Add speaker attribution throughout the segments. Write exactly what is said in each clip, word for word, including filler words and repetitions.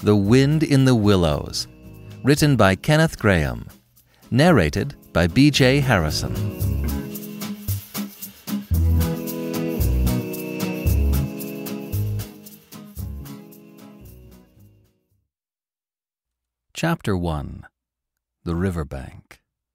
Speaker 1: The Wind in the Willows, written by Kenneth Grahame, narrated by B J Harrison. Chapter one. The Riverbank.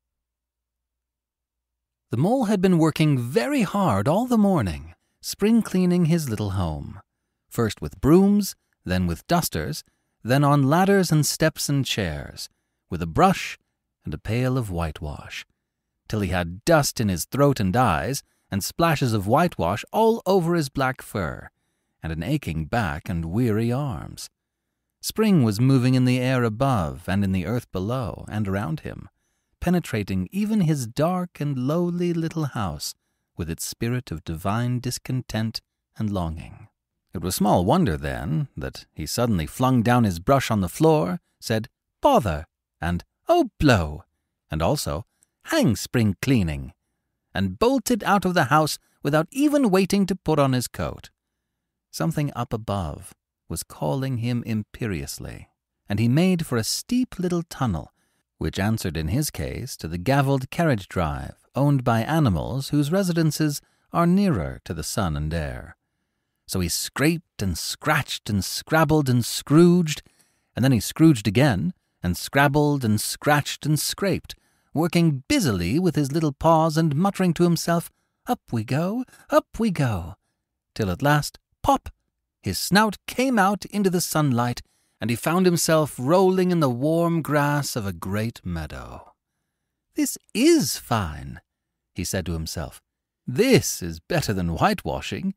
Speaker 1: The mole had been working very hard all the morning, spring cleaning his little home, first with brooms, then with dusters, then on ladders and steps and chairs, with a brush and a pail of whitewash, till he had dust in his throat and eyes, and splashes of whitewash all over his black fur, and an aching back and weary arms. Spring was moving in the air above and in the earth below and around him, penetrating even his dark and lowly little house with its spirit of divine discontent and longing. It was small wonder, then, that he suddenly flung down his brush on the floor, said, "Bother," and "Oh, blow," and also, "Hang spring cleaning," and bolted out of the house without even waiting to put on his coat. Something up above was calling him imperiously, and he made for a steep little tunnel, which answered in his case to the gavelled carriage drive owned by animals whose residences are nearer to the sun and air. So he scraped and scratched and scrabbled and scrooged, and then he scrooged again, and scrabbled and scratched and scraped, working busily with his little paws and muttering to himself, "Up we go, up we go," till at last, pop, his snout came out into the sunlight, and he found himself rolling in the warm grass of a great meadow. "This is fine," he said to himself. "This is better than whitewashing."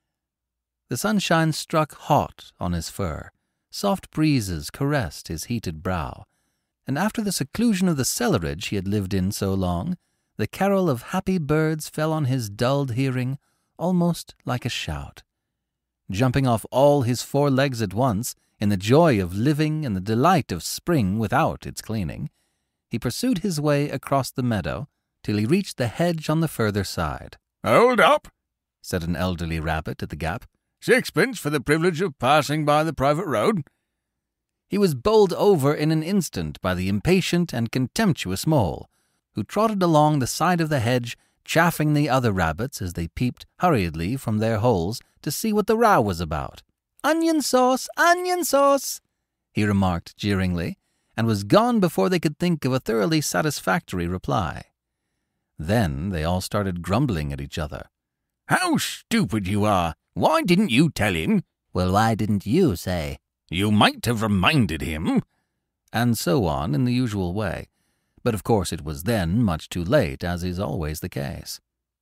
Speaker 1: The sunshine struck hot on his fur, soft breezes caressed his heated brow, and after the seclusion of the cellarage he had lived in so long, the carol of happy birds fell on his dulled hearing almost like a shout. Jumping off all his four legs at once, in the joy of living and the delight of spring without its cleaning, he pursued his way across the meadow till he reached the hedge on the further side.
Speaker 2: "Hold up," said an elderly rabbit at the gap. "Sixpence for the privilege of passing by the private road."
Speaker 1: He was bowled over in an instant by the impatient and contemptuous mole, who trotted along the side of the hedge, chaffing the other rabbits as they peeped hurriedly from their holes to see what the row was about. "Onion sauce, onion sauce," he remarked jeeringly, and was gone before they could think of a thoroughly satisfactory reply. Then they all started grumbling at each other.
Speaker 2: "How stupid you are! Why didn't you tell him?"
Speaker 1: "Well, why didn't you say?"
Speaker 2: "You might have reminded him."
Speaker 1: And so on in the usual way. But of course it was then much too late, as is always the case.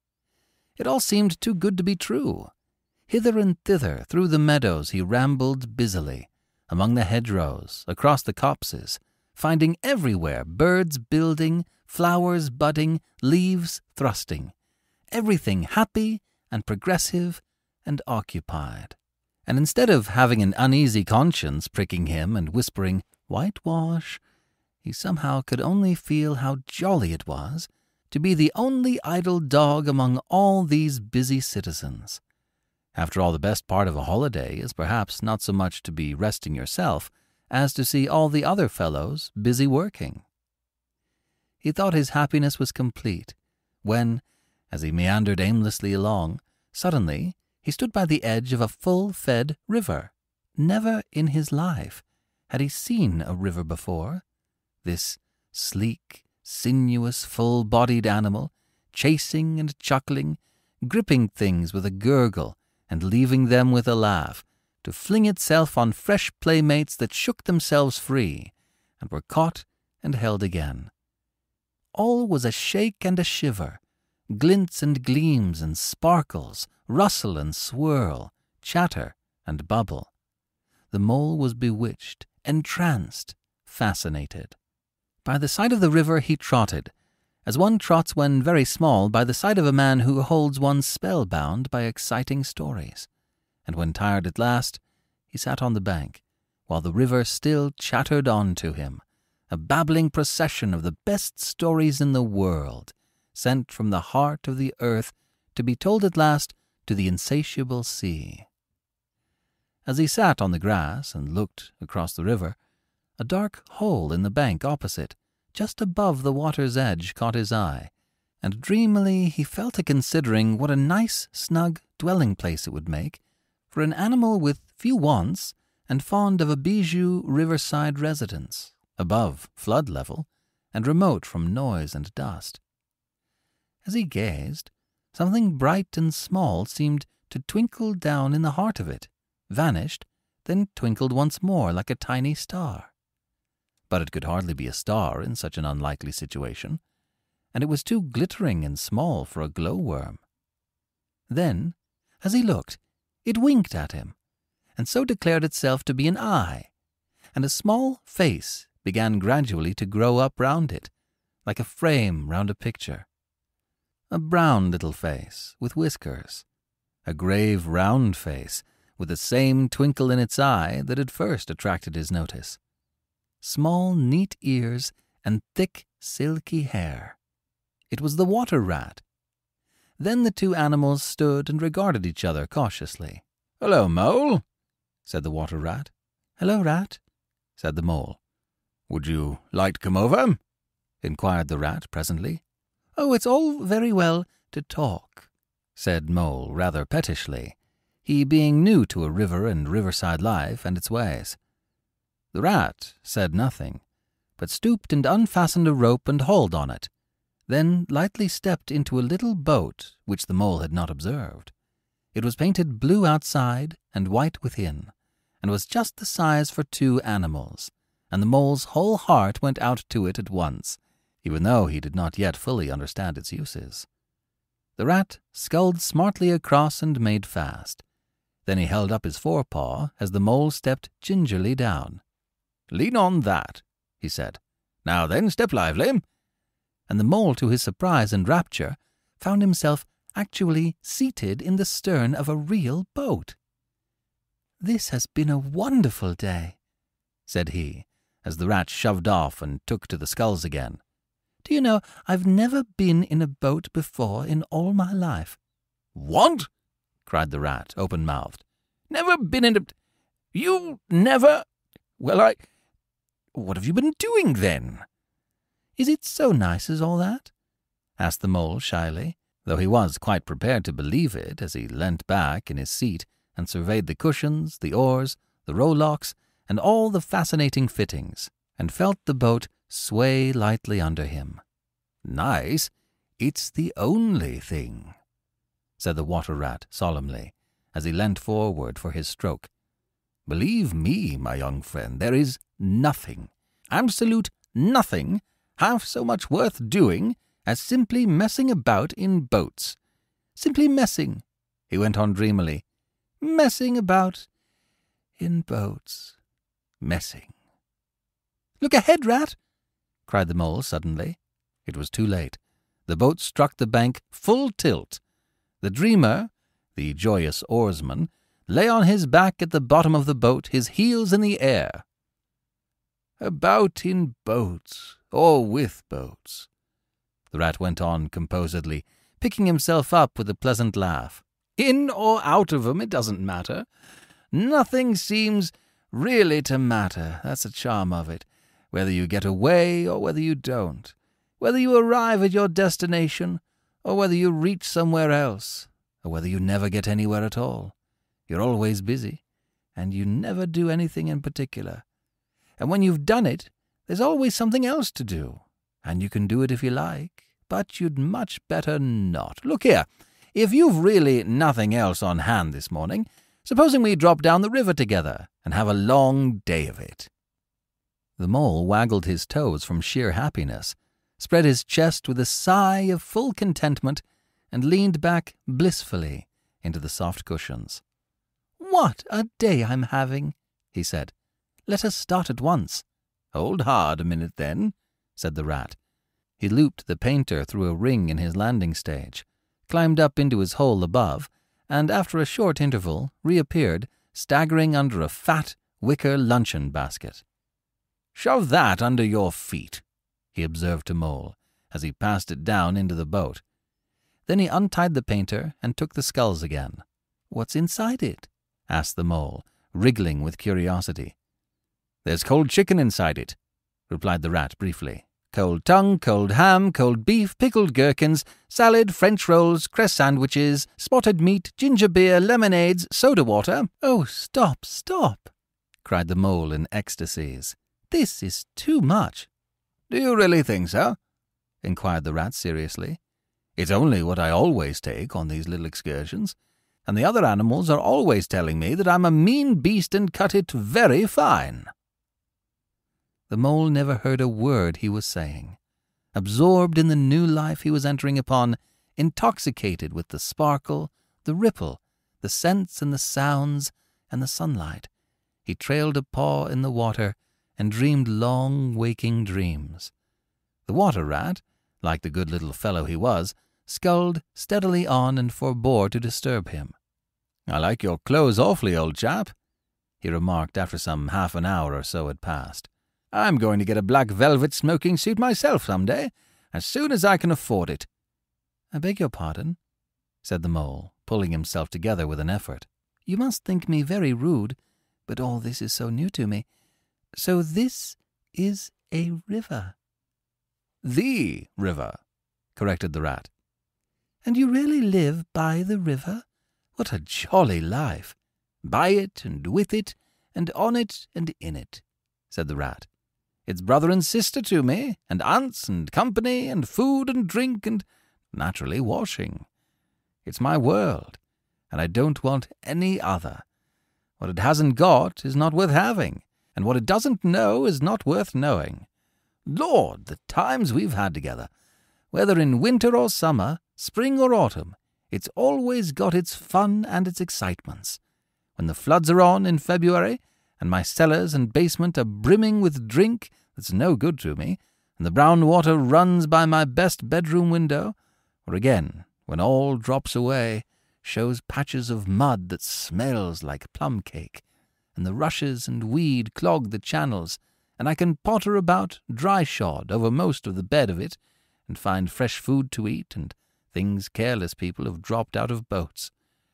Speaker 1: It all seemed too good to be true. Hither and thither through the meadows he rambled busily, among the hedgerows, across the copses, finding everywhere birds building, flowers budding, leaves thrusting, everything happy and progressive and occupied. And instead of having an uneasy conscience pricking him and whispering, "Whitewash," he somehow could only feel how jolly it was to be the only idle dog among all these busy citizens. After all, the best part of a holiday is perhaps not so much to be resting yourself as to see all the other fellows busy working. He thought his happiness was complete when, as he meandered aimlessly along, suddenly he stood by the edge of a full-fed river. Never in his life had he seen a river before. This sleek, sinuous, full-bodied animal, chasing and chuckling, gripping things with a gurgle and leaving them with a laugh, to fling itself on fresh playmates that shook themselves free and were caught and held again. All was a shake and a shiver, glints and gleams and sparkles, rustle and swirl, chatter and bubble. The mole was bewitched, entranced, fascinated. By the side of the river he trotted, as one trots when very small by the side of a man who holds one spellbound by exciting stories. And when tired at last, he sat on the bank, while the river still chattered on to him, a babbling procession of the best stories in the world, sent from the heart of the earth to be told at last to the insatiable sea. As he sat on the grass and looked across the river, a dark hole in the bank opposite, just above the water's edge, caught his eye, and dreamily he fell to considering what a nice, snug dwelling place it would make for an animal with few wants and fond of a bijou riverside residence, above flood level and remote from noise and dust. As he gazed, something bright and small seemed to twinkle down in the heart of it, vanished, then twinkled once more like a tiny star. But it could hardly be a star in such an unlikely situation, and it was too glittering and small for a glowworm. Then, as he looked, it winked at him, and so declared itself to be an eye, and a small face began gradually to grow up round it, like a frame round a picture. A brown little face with whiskers, a grave round face with the same twinkle in its eye that had first attracted his notice, small neat ears and thick silky hair. It was the water rat. Then the two animals stood and regarded each other cautiously. "Hello, Mole," said the water rat. "Hello, Rat," said the mole. "Would you like to come over?" inquired the rat presently. "Oh, it's all very well to talk," said Mole rather pettishly, he being new to a river and riverside life and its ways. The rat said nothing, but stooped and unfastened a rope and hauled on it, then lightly stepped into a little boat which the mole had not observed. It was painted blue outside and white within, and was just the size for two animals, and the mole's whole heart went out to it at once, even though he did not yet fully understand its uses. The rat sculled smartly across and made fast. Then he held up his forepaw as the mole stepped gingerly down. "Lean on that," he said. "Now then, step lively." And the mole, to his surprise and rapture, found himself actually seated in the stern of a real boat. "This has been a wonderful day," said he, as the rat shoved off and took to the sculls again. "Do you know, I've never been in a boat before in all my life." "What?" cried the rat, open-mouthed. "Never been in a... You never... Well, I... What have you been doing, then?" "Is it so nice as all that?" asked the mole shyly, though he was quite prepared to believe it as he leant back in his seat and surveyed the cushions, the oars, the rowlocks, and all the fascinating fittings, and felt the boat sway lightly under him. "Nice? It's the only thing," said the water rat solemnly, as he leant forward for his stroke. "Believe me, my young friend, there is nothing, absolute nothing, half so much worth doing as simply messing about in boats. Simply messing," he went on dreamily, "messing about in boats. Messing." "Look ahead, Rat!" cried the mole suddenly. It was too late. The boat struck the bank full tilt. The dreamer, the joyous oarsman, lay on his back at the bottom of the boat, his heels in the air. "About in boats, or with boats," the rat went on composedly, picking himself up with a pleasant laugh. "In or out of 'em, it doesn't matter. Nothing seems really to matter, that's the charm of it, whether you get away or whether you don't, whether you arrive at your destination or whether you reach somewhere else, or whether you never get anywhere at all. You're always busy, and you never do anything in particular. And when you've done it, there's always something else to do, and you can do it if you like, but you'd much better not. Look here, if you've really nothing else on hand this morning, supposing we drop down the river together and have a long day of it." The mole waggled his toes from sheer happiness, spread his chest with a sigh of full contentment, and leaned back blissfully into the soft cushions. "What a day I'm having," he said. "Let us start at once." "Hold hard a minute, then," said the rat. He looped the painter through a ring in his landing stage, climbed up into his hole above, and after a short interval reappeared, staggering under a fat wicker luncheon basket. "Shove that under your feet," he observed to Mole, as he passed it down into the boat. Then he untied the painter and took the sculls again. "What's inside it?" asked the mole, wriggling with curiosity. "There's cold chicken inside it," replied the rat briefly. "Cold tongue, cold ham, cold beef, pickled gherkins, salad, French rolls, cress sandwiches, spotted meat, ginger beer, lemonades, soda water." "Oh, stop, stop," cried the mole in ecstasies. "This is too much."
Speaker 2: "Do you really think so?" inquired the rat seriously. "It's only what I always take on these little excursions, and the other animals are always telling me that I'm a mean beast and cut it very fine."
Speaker 1: The mole never heard a word he was saying, absorbed in the new life he was entering upon, intoxicated with the sparkle, the ripple, the scents and the sounds and the sunlight. He trailed a paw in the water and dreamed long waking dreams. The water rat, like the good little fellow he was, sculled steadily on and forbore to disturb him.
Speaker 2: "I like your clothes awfully, old chap," he remarked after some half an hour or so had passed. "I'm going to get a black velvet smoking suit myself some day, as soon as I can afford it."
Speaker 1: "I beg your pardon," said the mole, pulling himself together with an effort. "You must think me very rude, but all this is so new to me. So this is a river?"
Speaker 2: "The river," corrected the rat.
Speaker 1: "And you really live by the river? What a jolly life!
Speaker 2: "By it and with it and on it and in it," said the rat. "It's brother and sister to me, and aunts and company and food and drink and, naturally, washing. It's my world, and I don't want any other. What it hasn't got is not worth having, and what it doesn't know is not worth knowing. Lord, the times we've had together! Whether in winter or summer, spring or autumn, it's always got its fun and its excitements. When the floods are on in February, and my cellars and basement are brimming with drink that's no good to me, and the brown water runs by my best bedroom window, or again, when all drops away, shows patches of mud that smells like plum cake, and the rushes and weed clog the channels, and I can potter about dry-shod over most of the bed of it, and find fresh food to eat, and things careless people have dropped out of boats."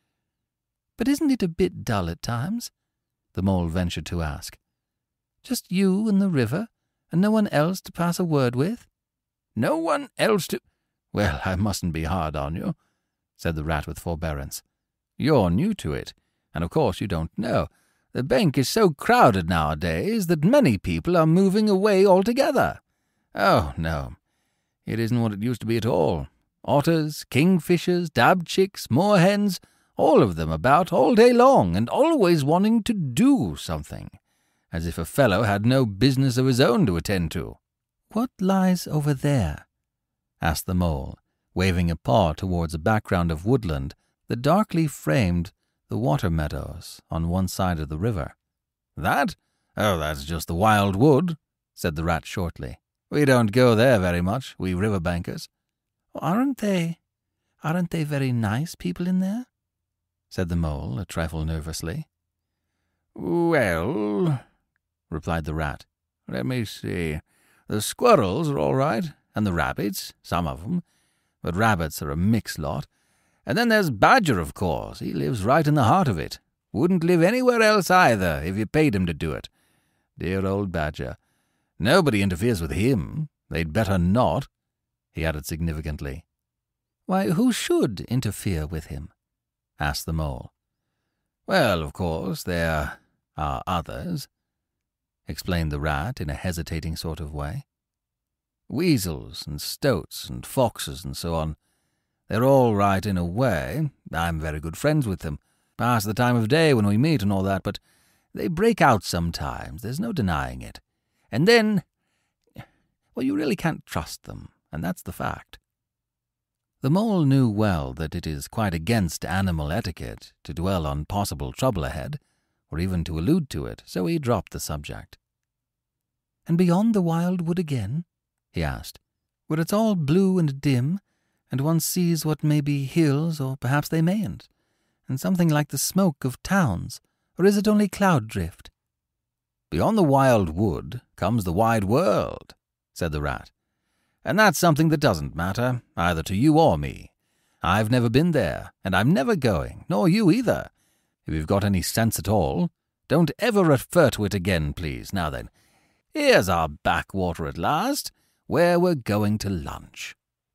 Speaker 1: "But isn't it a bit dull at times?" the mole ventured to ask. "Just you and the river, and no one else to pass a word with?"
Speaker 2: "No one else to—" "Well, I mustn't be hard on you," said the rat with forbearance. "You're new to it, and of course you don't know. The bank is so crowded nowadays that many people are moving away altogether. Oh, no, it isn't what it used to be at all. Otters, kingfishers, dab-chicks, moorhens, all of them about all day long, and always wanting to do something, as if a fellow had no business of his own to attend to."
Speaker 1: "What lies over there?" asked the mole, waving a paw towards a background of woodland that darkly framed the water meadows on one side of the river.
Speaker 2: "That? Oh, that's just the wild wood," said the rat shortly. "We don't go there very much, we river bankers."
Speaker 1: "Aren't they, aren't they very nice people in there?" said the mole, a trifle nervously.
Speaker 2: "Well," replied the rat, "let me see. The squirrels are all right, and the rabbits, some of them, but rabbits are a mixed lot. And then there's Badger, of course. He lives right in the heart of it. Wouldn't live anywhere else either, if you paid him to do it. Dear old Badger. Nobody interferes with him. They'd better not," he added significantly.
Speaker 1: "Why, who should interfere with him?" asked the mole.
Speaker 2: "Well, of course, there are others," explained the rat in a hesitating sort of way. "Weasels and stoats and foxes and so on. They're all right in a way. I'm very good friends with them. Pass the time of day when we meet and all that, but they break out sometimes, there's no denying it. And then, well, you really can't trust them, and that's the fact."
Speaker 1: The mole knew well that it is quite against animal etiquette to dwell on possible trouble ahead, or even to allude to it, so he dropped the subject. "And beyond the wild wood again?" he asked, "where it's all blue and dim, and one sees what may be hills, or perhaps they mayn't, and something like the smoke of towns, or is it only cloud drift?"
Speaker 2: "Beyond the wild wood comes the wide world," said the rat. "And that's something that doesn't matter, either to you or me. I've never been there, and I'm never going, nor you either. If you've got any sense at all, Don't ever refer to it again, please. Now then, here's our backwater at last, where we're going to lunch."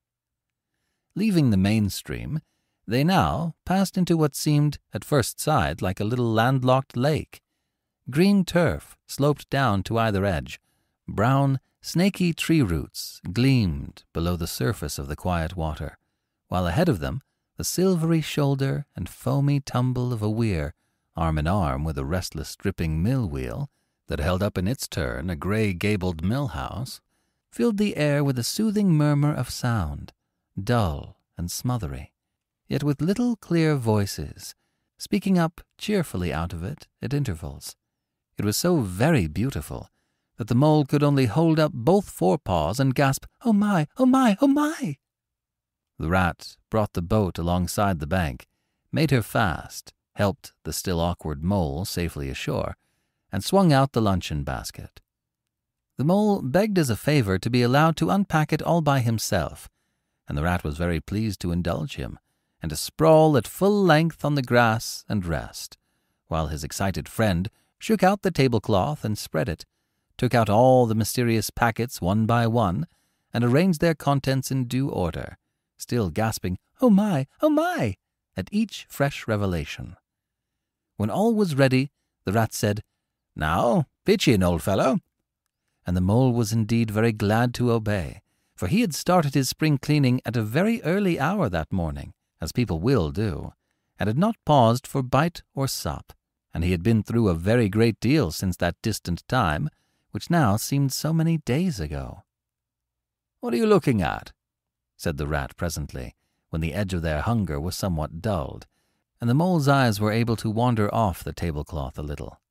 Speaker 1: Leaving the main stream, they now passed into what seemed at first sight like a little landlocked lake. Green turf sloped down to either edge. Brown, snaky tree roots gleamed below the surface of the quiet water, while ahead of them the silvery shoulder and foamy tumble of a weir, arm in arm with a restless dripping mill wheel that held up in its turn a grey-gabled mill house, filled the air with a soothing murmur of sound, dull and smothery, yet with little clear voices, speaking up cheerfully out of it at intervals. It was so very beautiful that the mole could only hold up both forepaws and gasp, "Oh my, oh my, oh my!" The rat brought the boat alongside the bank, made her fast, helped the still awkward mole safely ashore, and swung out the luncheon basket. The mole begged as a favor to be allowed to unpack it all by himself, and the rat was very pleased to indulge him, and to sprawl at full length on the grass and rest, while his excited friend shook out the tablecloth and spread it, took out all the mysterious packets one by one, and arranged their contents in due order, still gasping, "Oh my, oh my!" at each fresh revelation. When all was ready, the rat said, "Now, pitch in, old fellow." And the mole was indeed very glad to obey, for he had started his spring cleaning at a very early hour that morning, as people will do, and had not paused for bite or sup, and he had been through a very great deal since that distant time, which now seemed so many days ago. "What are you looking at?" said the rat presently, when the edge of their hunger was somewhat dulled, and the mole's eyes were able to wander off the tablecloth a little.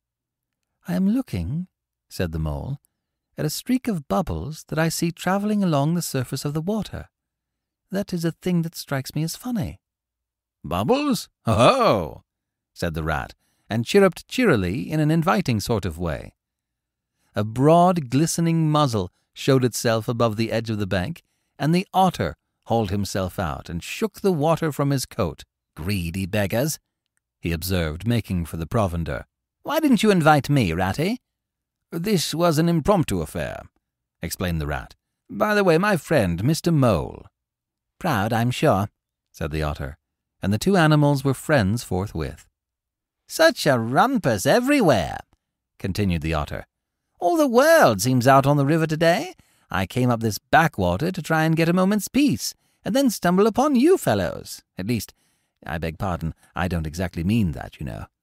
Speaker 1: "I am looking," said the mole, "at a streak of bubbles that I see travelling along the surface of the water. That is a thing that strikes me as funny."
Speaker 2: "Bubbles? Oh!" said the rat, and chirruped cheerily in an inviting sort of way.
Speaker 1: A broad, glistening muzzle showed itself above the edge of the bank, and the otter hauled himself out and shook the water from his coat. "Greedy beggars," he observed, making for the provender. "Why didn't you invite me, Ratty?"
Speaker 2: "This was an impromptu affair," explained the rat. "By the way, my friend, Mister Mole."
Speaker 1: "Proud, I'm sure," said the otter, and the two animals were friends forthwith. "Such a rumpus everywhere," continued the otter. "All the world seems out on the river today. I came up this backwater to try and get a moment's peace, and then stumble upon you fellows. At least, I beg pardon, I don't exactly mean that, you know."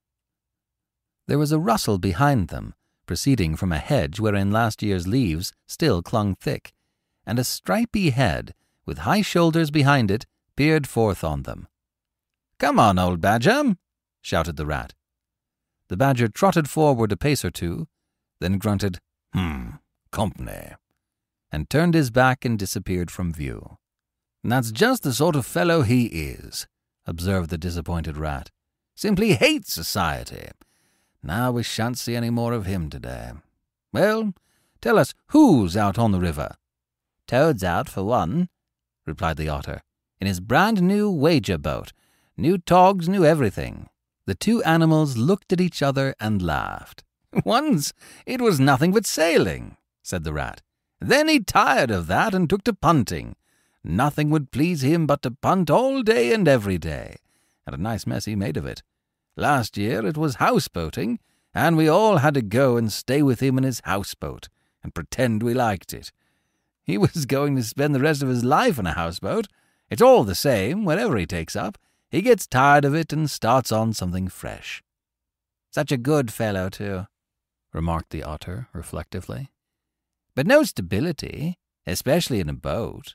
Speaker 1: There was a rustle behind them, proceeding from a hedge wherein last year's leaves still clung thick, and a stripy head, with high shoulders behind it, peered forth on them.
Speaker 2: "Come on, old badger,"
Speaker 1: shouted the rat. The badger trotted forward a pace or two, then grunted, "Hmm, company," and turned his back and disappeared from view.
Speaker 2: "That's just the sort of fellow he is," observed the disappointed rat. "Simply hates society. Now we shan't see any more of him today. Well, tell us, who's out on the river?"
Speaker 1: "Toad's out, for one," replied the otter, "in his brand-new wager boat. New togs, new everything." The two animals looked at each other and laughed.
Speaker 2: "Once it was nothing but sailing," said the rat. "Then he tired of that and took to punting. Nothing would please him but to punt all day and every day, and a nice mess he made of it. Last year it was houseboating, and we all had to go and stay with him in his houseboat and pretend we liked it. He was going to spend the rest of his life in a houseboat. It's all the same, whatever he takes up. He gets tired of it and starts on something fresh."
Speaker 1: "Such a good fellow, too," remarked the otter reflectively. "But no stability, especially in a boat."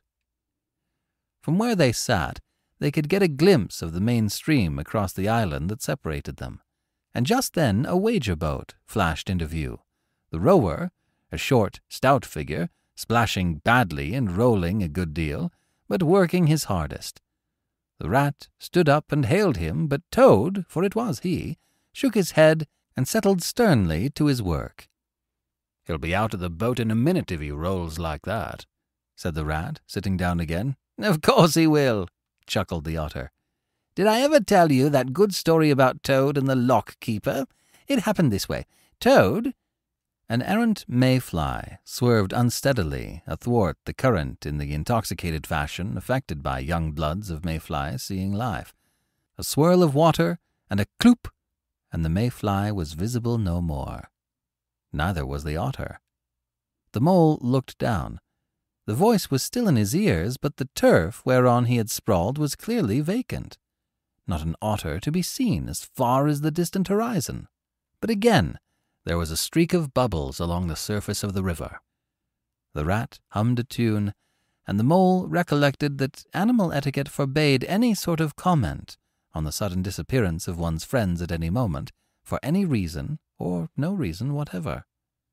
Speaker 1: From where they sat, they could get a glimpse of the main stream across the island that separated them, and just then a wager boat flashed into view. The rower, a short, stout figure, splashing badly and rolling a good deal, but working his hardest. The rat stood up and hailed him, but Toad, for it was he, shook his head and settled sternly to his work.
Speaker 2: "He'll be out of the boat in a minute if he rolls like that," said the rat, sitting down again.
Speaker 1: "Of course he will," chuckled the otter. "Did I ever tell you that good story about Toad and the lock-keeper? It happened this way. Toad—" An errant mayfly swerved unsteadily athwart the current in the intoxicated fashion affected by young bloods of mayflies seeing life. A swirl of water and a cloop, and the mayfly was visible no more. Neither was the otter. The mole looked down. The voice was still in his ears, but the turf whereon he had sprawled was clearly vacant. Not an otter to be seen as far as the distant horizon. But again there was a streak of bubbles along the surface of the river. The rat hummed a tune, and the mole recollected that animal etiquette forbade any sort of comment on the sudden disappearance of one's friends at any moment, for any reason or no reason whatever.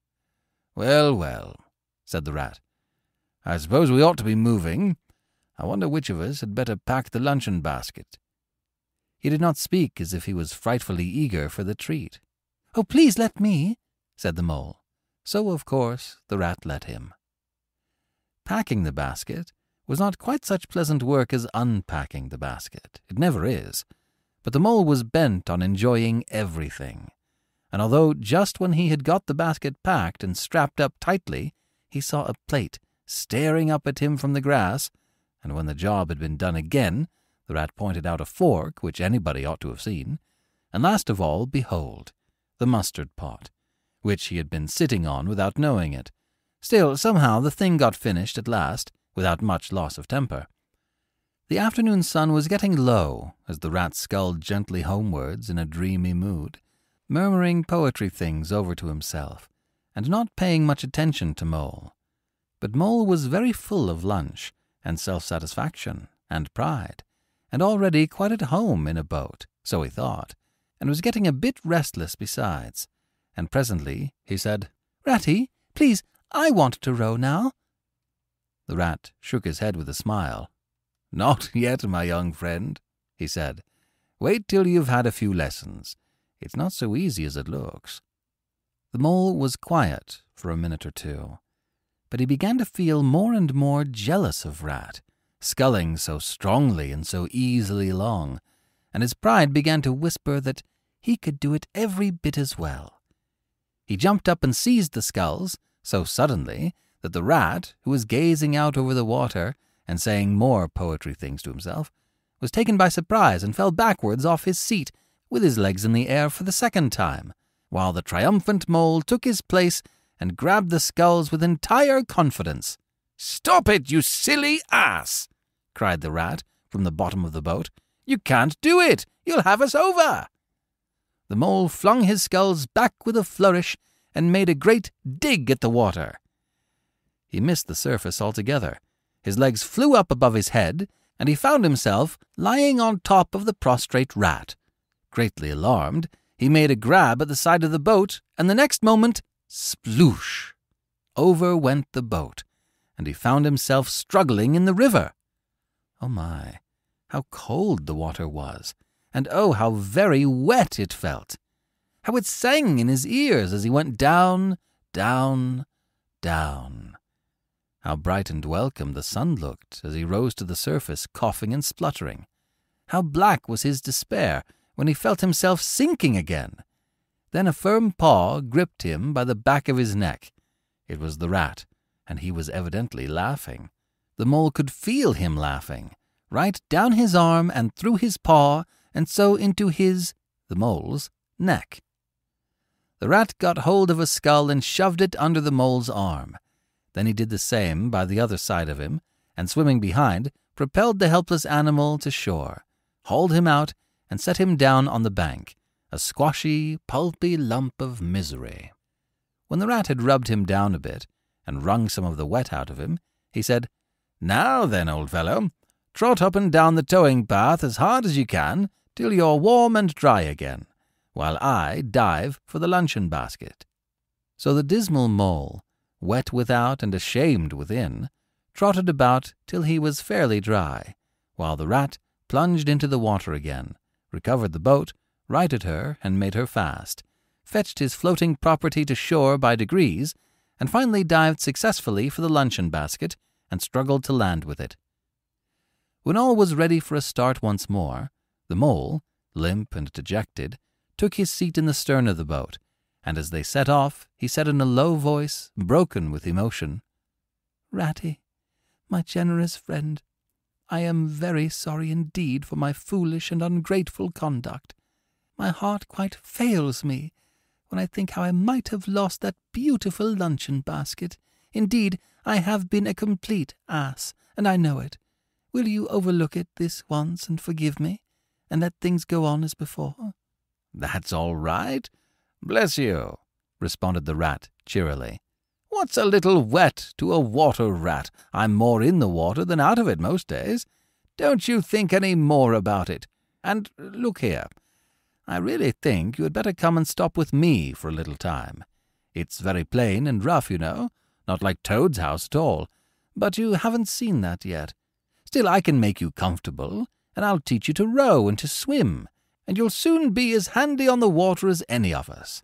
Speaker 1: "Well, well," said the rat, "I suppose we ought to be moving. I wonder which of us had better pack the luncheon basket." He did not speak as if he was frightfully eager for the treat. "Oh, please let me," said the mole. So, of course, the rat let him. Packing the basket was not quite such pleasant work as unpacking the basket. It never is. But the mole was bent on enjoying everything. And although just when he had got the basket packed and strapped up tightly, he saw a plate staring up at him from the grass, and when the job had been done again, the rat pointed out a fork, which anybody ought to have seen, and last of all, behold, the mustard pot, which he had been sitting on without knowing it. Still, somehow the thing got finished at last, without much loss of temper. The afternoon sun was getting low as the rat sculled gently homewards in a dreamy mood, murmuring poetry things over to himself, and not paying much attention to Mole. But Mole was very full of lunch, and self-satisfaction, and pride, and already quite at home in a boat, so he thought, and was getting a bit restless besides, and presently he said, "Ratty, please, I want to row now." The rat shook his head with a smile. "Not yet, my young friend," he said. "Wait till you've had a few lessons. It's not so easy as it looks." The mole was quiet for a minute or two, but he began to feel more and more jealous of Rat, sculling so strongly and so easily along, and his pride began to whisper that he could do it every bit as well. He jumped up and seized the sculls so suddenly that the rat, who was gazing out over the water and saying more poetry things to himself, was taken by surprise and fell backwards off his seat with his legs in the air for the second time, while the triumphant mole took his place and grabbed the sculls with entire confidence. "Stop it, you silly ass!" cried the rat from the bottom of the boat. "You can't do it! You'll have us over!" The mole flung his sculls back with a flourish and made a great dig at the water. He missed the surface altogether. His legs flew up above his head, and he found himself lying on top of the prostrate rat. Greatly alarmed, he made a grab at the side of the boat, and the next moment, sploosh! Over went the boat, and he found himself struggling in the river. Oh my, how cold the water was, and oh, how very wet it felt! How it sang in his ears as he went down, down, down! How bright and welcome the sun looked as he rose to the surface, coughing and spluttering! How black was his despair when he felt himself sinking again! Then a firm paw gripped him by the back of his neck. It was the rat, and he was evidently laughing. The mole could feel him laughing, right down his arm and through his paw, and so into his, the mole's, neck. The rat got hold of a skull and shoved it under the mole's arm. Then he did the same by the other side of him, and swimming behind, propelled the helpless animal to shore, hauled him out, and set him down on the bank, a squashy, pulpy lump of misery. When the rat had rubbed him down a bit, and wrung some of the wet out of him, he said, "Now then, old fellow, trot up and down the towing path as hard as you can, till you're warm and dry again, while I dive for the luncheon basket." So the dismal mole, wet without and ashamed within, trotted about till he was fairly dry, while the rat plunged into the water again, recovered the boat, righted her and made her fast, fetched his floating property to shore by degrees, and finally dived successfully for the luncheon basket and struggled to land with it. When all was ready for a start once more, the mole, limp and dejected, took his seat in the stern of the boat, and as they set off, he said in a low voice, broken with emotion, "Ratty, my generous friend, I am very sorry indeed for my foolish and ungrateful conduct. My heart quite fails me when I think how I might have lost that beautiful luncheon-basket. Indeed, I have been a complete ass, and I know it. Will you overlook it this once and forgive me, and let things go on as before?"
Speaker 2: "That's all right. Bless you," responded the rat cheerily. "What's a little wet to a water rat? I'm more in the water than out of it most days. Don't you think any more about it. And look here, I really think you had better come and stop with me for a little time. It's very plain and rough, you know, not like Toad's house at all, but you haven't seen that yet. Still, I can make you comfortable, and I'll teach you to row and to swim, and you'll soon be as handy on the water as any of us."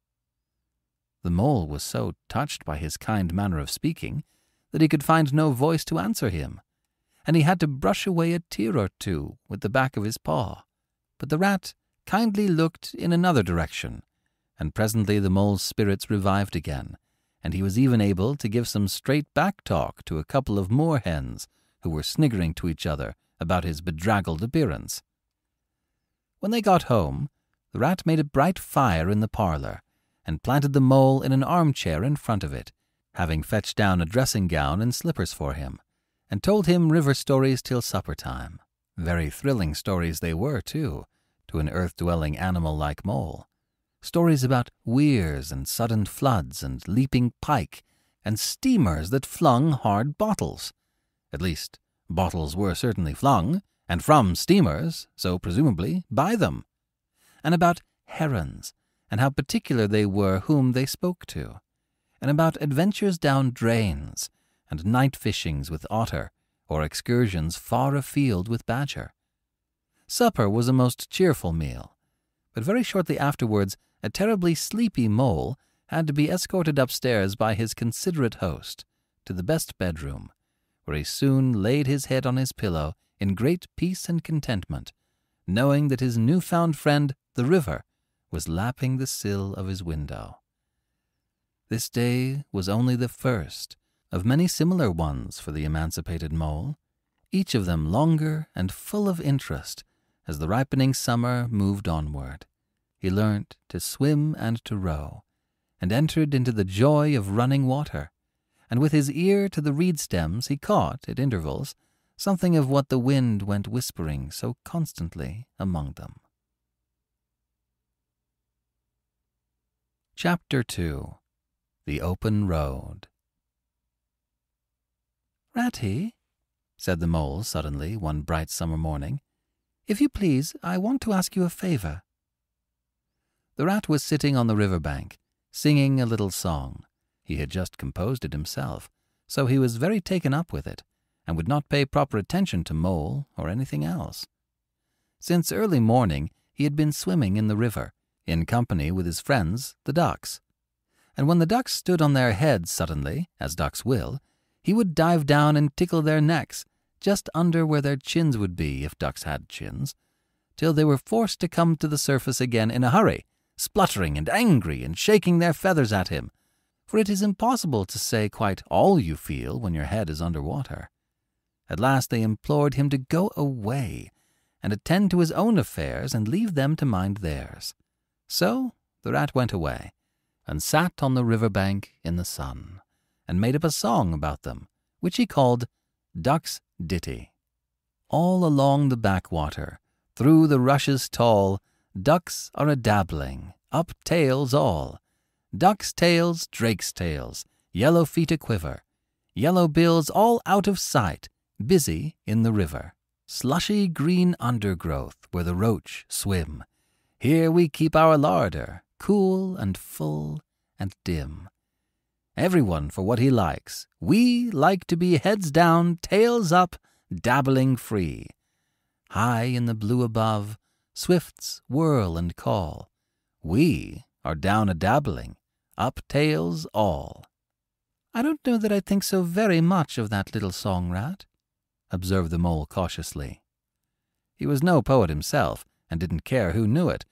Speaker 1: The mole was so touched by his kind manner of speaking that he could find no voice to answer him, and he had to brush away a tear or two with the back of his paw. But the rat kindly looked in another direction, and presently the mole's spirits revived again, and he was even able to give some straight-back talk to a couple of moor-hens who were sniggering to each other about his bedraggled appearance. When they got home, the rat made a bright fire in the parlour, and planted the mole in an armchair in front of it, having fetched down a dressing-gown and slippers for him, and told him river stories till supper-time. Very thrilling stories they were, too, to an earth-dwelling animal like mole. Stories about weirs and sudden floods and leaping pike and steamers that flung hard bottles. At least, bottles were certainly flung, and from steamers, so presumably by them. And about herons, and how particular they were whom they spoke to, and about adventures down drains, and night fishings with otter, or excursions far afield with badger. Supper was a most cheerful meal, but very shortly afterwards a terribly sleepy mole had to be escorted upstairs by his considerate host to the best bedroom, where he soon laid his head on his pillow in great peace and contentment, knowing that his new-found friend, the river, was lapping the sill of his window. This day was only the first of many similar ones for the emancipated mole, each of them longer and full of interest as the ripening summer moved onward. He learnt to swim and to row, and entered into the joy of running water, and with his ear to the reed stems he caught, at intervals, something of what the wind went whispering so constantly among them. Chapter two. The Open Road. "Ratty," said the mole suddenly one bright summer morning, "if you please, I want to ask you a favour." The rat was sitting on the river bank, singing a little song. He had just composed it himself, so he was very taken up with it, and would not pay proper attention to mole or anything else. Since early morning he had been swimming in the river, in company with his friends, the ducks. And when the ducks stood on their heads suddenly, as ducks will, he would dive down and tickle their necks, just under where their chins would be if ducks had chins, till they were forced to come to the surface again in a hurry, spluttering and angry and shaking their feathers at him, for it is impossible to say quite all you feel when your head is under water. At last they implored him to go away and attend to his own affairs and leave them to mind theirs. So the rat went away, and sat on the river bank in the sun, and made up a song about them, which he called Duck's Ditty. All along the backwater, through the rushes tall, ducks are a-dabbling, up tails all. Ducks' tails, drakes' tails, yellow feet a-quiver, yellow bills all out of sight, busy in the river. Slushy green undergrowth where the roach swim. Here we keep our larder, cool and full and dim. Everyone for what he likes. We like to be heads down, tails up, dabbling free. High in the blue above, swifts whirl and call. We are down a-dabbling, up tails all. "I don't know that I think so very much of that little song, Rat," observed the mole cautiously. He was no poet himself, and didn't care who knew it,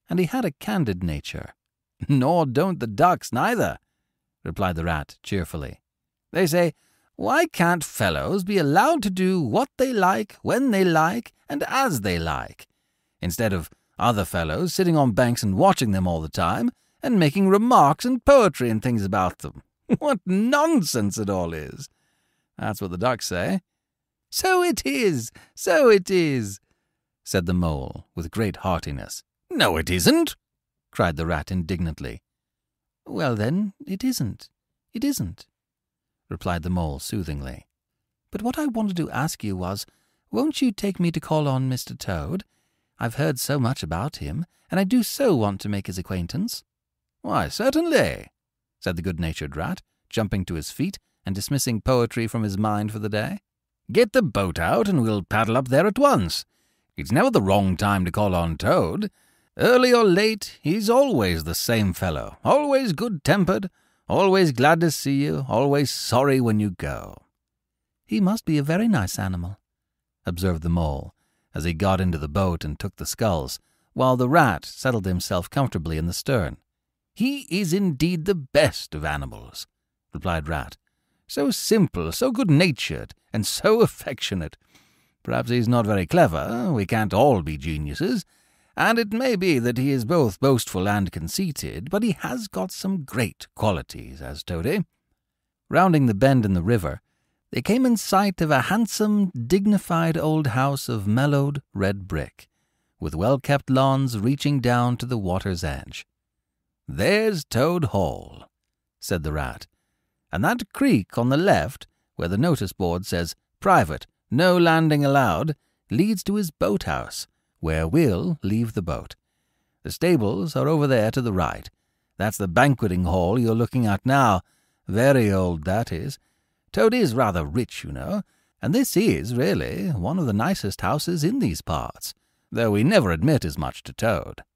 Speaker 2: and he had a candid nature. "Nor don't the ducks neither," replied the rat cheerfully. "They say, 'Why can't fellows be allowed to do what they like, when they like, and as they like, instead of other fellows sitting on banks and watching them all the time, and making remarks and poetry and things about them? What nonsense it all is!' That's what the ducks say." "So it is, so it is," said the mole with great heartiness. "No, it isn't," cried the rat indignantly. "Well, then, it isn't, it isn't," replied the mole soothingly. "But what I wanted to ask you was, won't you take me to call on Mister Toad? I've heard so much about him, and I do so want to make his acquaintance." "Why, certainly," said the good-natured rat, jumping to his feet and dismissing poetry from his mind for the day. "Get the boat out, and we'll paddle up there at once. It's never the wrong time to call on Toad. Early or late, he's always the same fellow, always good-tempered, always glad to see you, always sorry when you go." "He must be a very nice animal," observed the mole, as he got into the boat and took the sculls, while the rat settled himself comfortably in the stern. "He is indeed the best of animals," replied Rat. "So simple, so good-natured, and so affectionate. Perhaps he's not very clever, we can't all be geniuses, and it may be that he is both boastful and conceited, but he has got some great qualities, has Toady." Rounding the bend in the river, they came in sight of a handsome, dignified old house of mellowed red brick, with well-kept lawns reaching down to the water's edge. "There's Toad Hall," said the rat, "and that creek on the left, where the notice-board says, 'Private, no landing allowed,' leads to his boathouse, where we'll leave the boat. The stables are over there to the right. That's the banqueting hall you're looking at now. Very old, that is. Toad is rather rich, you know, and this is, really, one of the nicest houses in these parts, though we never admit as much to Toad."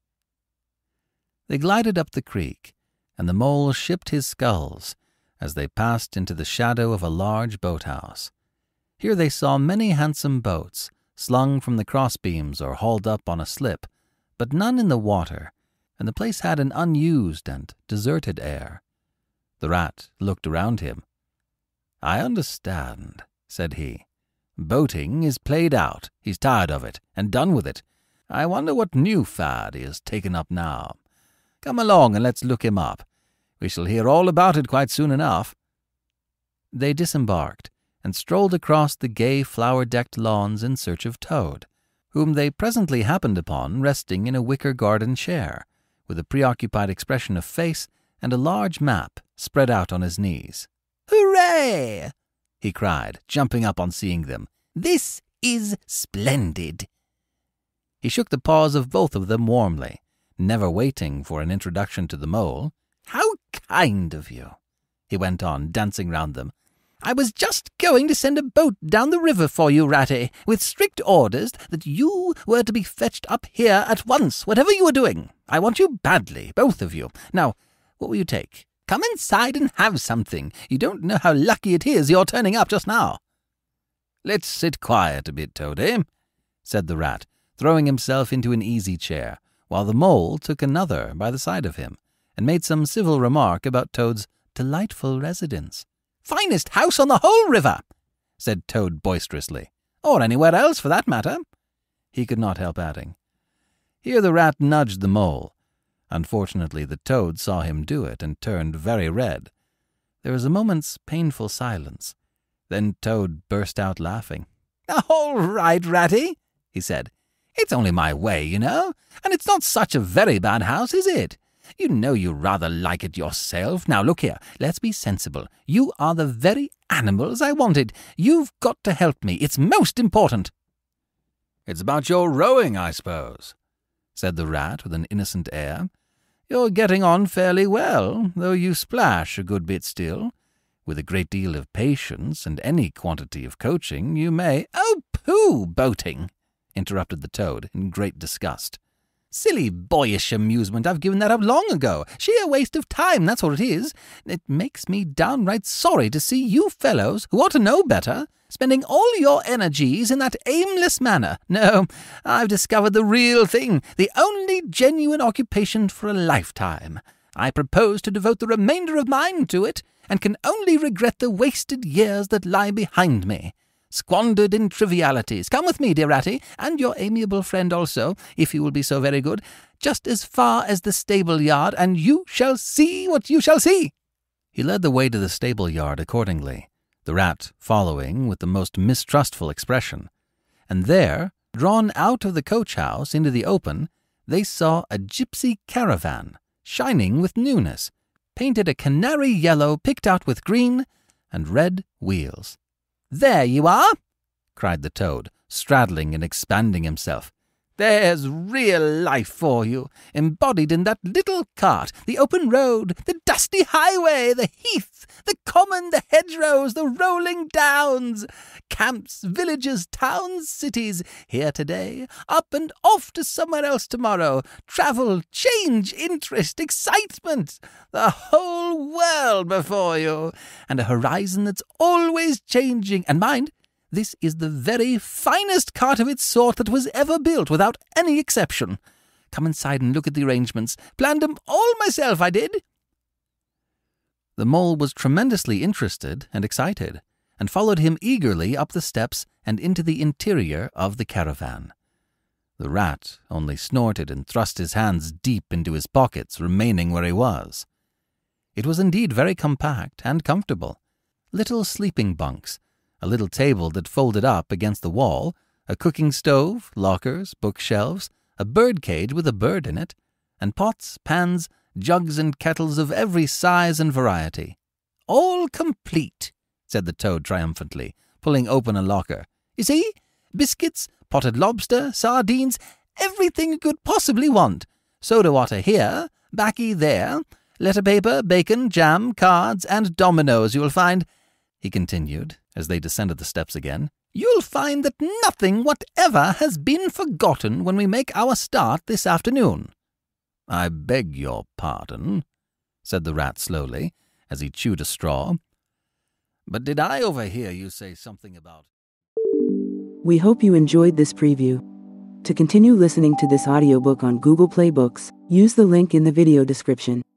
Speaker 2: They glided up the creek, and the mole shipped his sculls as they passed into the shadow of a large boathouse. Here they saw many handsome boats, slung from the crossbeams or hauled up on a slip, but none in the water, and the place had an unused and deserted air. The rat looked around him. "I understand," said he. "Boating is played out. He's tired of it, and done with it. I wonder what new fad he has taken up now. Come along and let's look him up. We shall hear all about it quite soon enough." They disembarked, and strolled across the gay flower-decked lawns in search of Toad, whom they presently happened upon resting in a wicker garden chair, with a preoccupied expression of face and a large map spread out on his knees. "Hooray!" he cried, jumping up on seeing them. "This is splendid." He shook the paws of both of them warmly, never waiting for an introduction to the mole. "How kind of you," he went on, dancing round them. "I was just going to send a boat down the river for you, Ratty, with strict orders that you were to be fetched up here at once, whatever you were doing. I want you badly, both of you. Now, what will you take? Come inside and have something. You don't know how lucky it is you're turning up just now." "Let's sit quiet a bit, Toady," said the rat, throwing himself into an easy chair, while the mole took another by the side of him, and made some civil remark about Toad's delightful residence. "Finest house on the whole river," said Toad boisterously. "Or anywhere else, for that matter," he could not help adding. Here the rat nudged the mole. Unfortunately, the Toad saw him do it and turned very red. There was a moment's painful silence. Then Toad burst out laughing. "All right, Ratty," he said. "It's only my way, you know, and it's not such a very bad house, is it? You know you rather like it yourself. Now, look here, let's be sensible. You are the very animals I wanted. You've got to help me. It's most important." "It's about your rowing, I suppose," said the rat with an innocent air. "You're getting on fairly well, though you splash a good bit still. With a great deal of patience and any quantity of coaching, you may—" "Oh, pooh, boating!" interrupted the Toad in great disgust.
Speaker 1: Silly boyish amusement, I've given that up long ago. Sheer waste of time, that's what it is. It makes me downright sorry to see you fellows, who ought to know better, spending all your energies in that aimless manner. No, I've discovered the real thing, the only genuine occupation for a lifetime. I propose to devote the remainder of mine to it, and can only regret the wasted years that lie behind me. Squandered in trivialities. Come with me, dear Ratty, and your amiable friend also, if you will be so very good, just as far as the stable-yard, and you shall see what you shall see.
Speaker 2: He led the way to the stable-yard accordingly, the rat following with the most mistrustful expression. And there, drawn out of the coach-house into the open, they saw a gypsy caravan, shining with newness, painted a canary yellow picked out with green, and red wheels.
Speaker 1: "There you are!"
Speaker 2: cried the toad, straddling and expanding himself.
Speaker 1: "There's real life for you, embodied in that little cart, the open road, the dusty highway, the heath, the common, the hedgerows, the rolling downs, camps, villages, towns, cities, here today, up and off to somewhere else tomorrow, travel, change, interest, excitement, the whole world before you, and a horizon that's always changing, and mind, this is the very finest cart of its sort that was ever built, without any exception. Come inside and look at the arrangements. Planned 'em all myself, I did."
Speaker 2: The mole was tremendously interested and excited, and followed him eagerly up the steps and into the interior of the caravan. The rat only snorted and thrust his hands deep into his pockets, remaining where he was. It was indeed very compact and comfortable. Little sleeping bunks, a little table that folded up against the wall, a cooking stove, lockers, bookshelves, a bird cage with a bird in it, and pots, pans, jugs and kettles of every size and variety.
Speaker 1: "All complete,"
Speaker 2: said the toad triumphantly, pulling open a locker.
Speaker 1: "You see? Biscuits, potted lobster, sardines, everything you could possibly want. Soda water here, baccy there, letter paper, bacon, jam, cards, and dominoes you'll find," he continued, as they descended the steps again. "You'll find that nothing whatever has been forgotten when we make our start this afternoon."
Speaker 2: "I beg your pardon," said the rat slowly, as he chewed a straw. "But did I overhear you say something about—"
Speaker 3: We hope you enjoyed this preview. To continue listening to this audiobook on Google Play Books, use the link in the video description.